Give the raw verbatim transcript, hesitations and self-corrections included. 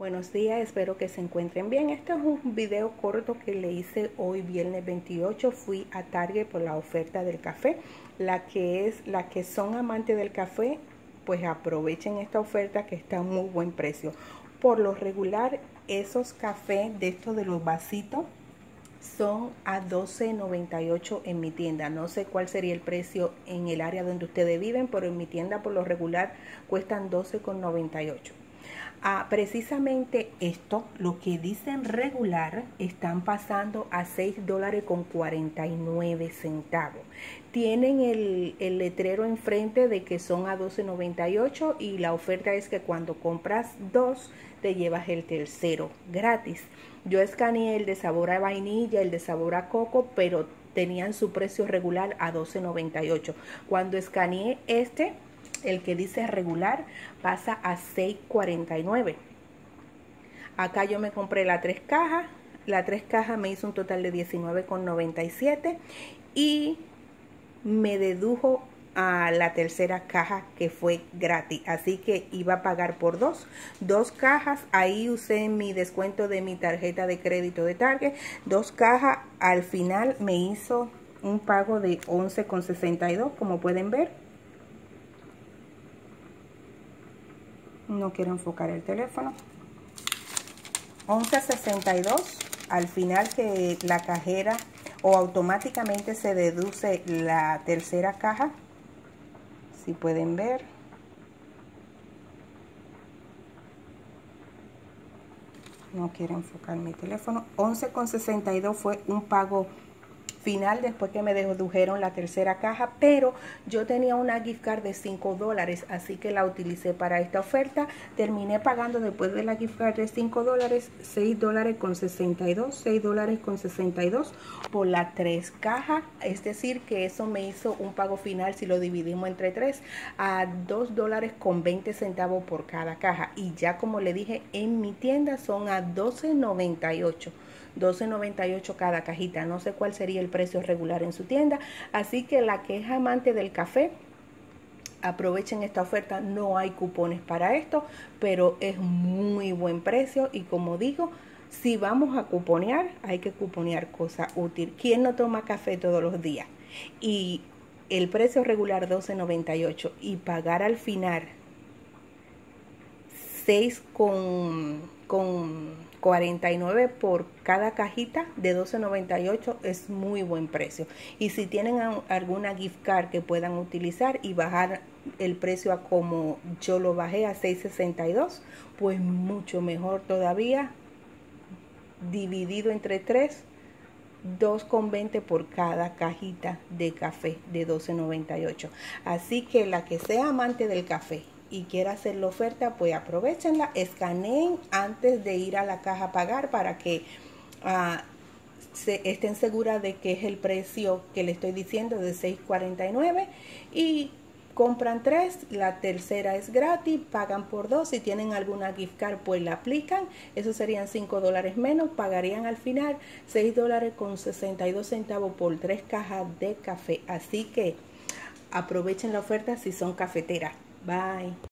Buenos días, espero que se encuentren bien. Este es un video corto que le hice hoy viernes veintiocho. Fui a Target por la oferta del café. La que es, la que son amantes del café, pues aprovechen esta oferta que está a muy buen precio. Por lo regular, esos cafés de estos de los vasitos son a doce noventa y ocho en mi tienda. No sé cuál sería el precio en el área donde ustedes viven, pero en mi tienda por lo regular cuestan doce noventa y ocho. Ah, precisamente esto, lo que dicen regular, están pasando a seis dólares con cuarenta y nueve centavos. Tienen el, el letrero enfrente de que son a doce noventa y ocho y la oferta es que cuando compras dos te llevas el tercero gratis. Yo escaneé el de sabor a vainilla, el de sabor a coco, pero tenían su precio regular a doce noventa y ocho. Cuando escaneé este, el que dice regular, pasa a seis cuarenta y nueve. Acá yo me compré la tres cajas. La tres cajas me hizo un total de diecinueve con noventa y siete y me dedujo a la tercera caja que fue gratis, así que iba a pagar por dos dos cajas. Ahí usé mi descuento de mi tarjeta de crédito de Target. Dos cajas, al final me hizo un pago de once con sesenta y dos, como pueden ver. No quiero enfocar el teléfono. once sesenta y dos. Al final que la cajera o automáticamente se deduce la tercera caja. Si pueden ver. No quiero enfocar mi teléfono. once con sesenta y dos fue un pago final después que me dedujeron la tercera caja, pero yo tenía una gift card de cinco dólares, así que la utilicé para esta oferta. Terminé pagando después de la gift card de cinco dólares, seis dólares con sesenta y dos, seis dólares con sesenta y dos por la tres cajas, es decir que eso me hizo un pago final, si lo dividimos entre tres, a dos dólares con veinte centavos por cada caja. Y ya como le dije, en mi tienda son a doce noventa y ocho. doce noventa y ocho cada cajita. No sé cuál sería el precio regular en su tienda, así que la que es amante del café, aprovechen esta oferta. No hay cupones para esto, pero es muy buen precio. Y como digo, si vamos a cuponear, hay que cuponear cosa útil. ¿Quién no toma café todos los días? Y el precio regular doce noventa y ocho y pagar al final seis con cuarenta y nueve por cada cajita de doce noventa y ocho es muy buen precio. Y si tienen alguna gift card que puedan utilizar y bajar el precio a como yo lo bajé a seis sesenta y dos, pues mucho mejor todavía. Dividido entre tres, dos con veinte por cada cajita de café de doce noventa y ocho. Así que la que sea amante del café y quiera hacer la oferta, pues aprovechenla, escaneen antes de ir a la caja a pagar para que uh, se estén seguras de que es el precio que le estoy diciendo de seis cuarenta y nueve, y compran tres, la tercera es gratis, pagan por dos. Si tienen alguna gift card, pues la aplican. Eso serían cinco dólares menos. Pagarían al final seis dólares con sesenta y dos centavos por tres cajas de café. Así que aprovechen la oferta si son cafeteras. Bye.